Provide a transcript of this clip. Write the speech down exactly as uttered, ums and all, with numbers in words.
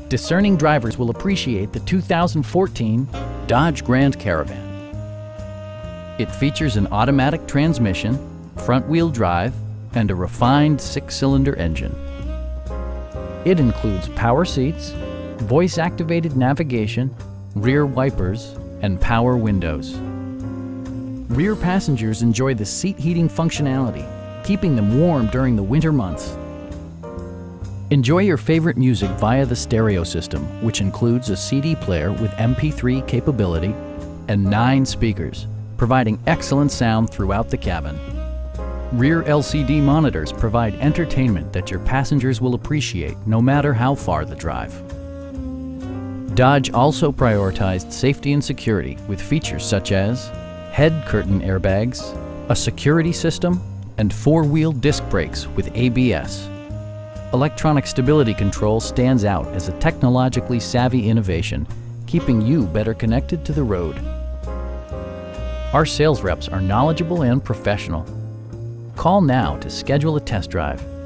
discerning drivers will appreciate the two thousand fourteen Dodge Grand Caravan. It features an automatic transmission, front-wheel drive, and a refined six-cylinder engine. It includes power seats, voice-activated navigation, rear wipers, and power windows. Rear passengers enjoy the seat heating functionality, keeping them warm during the winter months. Enjoy your favorite music via the stereo system, which includes a C D player with M P three capability and nine speakers, providing excellent sound throughout the cabin. Rear L C D monitors provide entertainment that your passengers will appreciate no matter how far the drive. Dodge also prioritized safety and security with features such as head curtain airbags, a security system, and four-wheel disc brakes with A B S. Electronic stability control stands out as a technologically savvy innovation, keeping you better connected to the road. Our sales reps are knowledgeable and professional. Call now to schedule a test drive.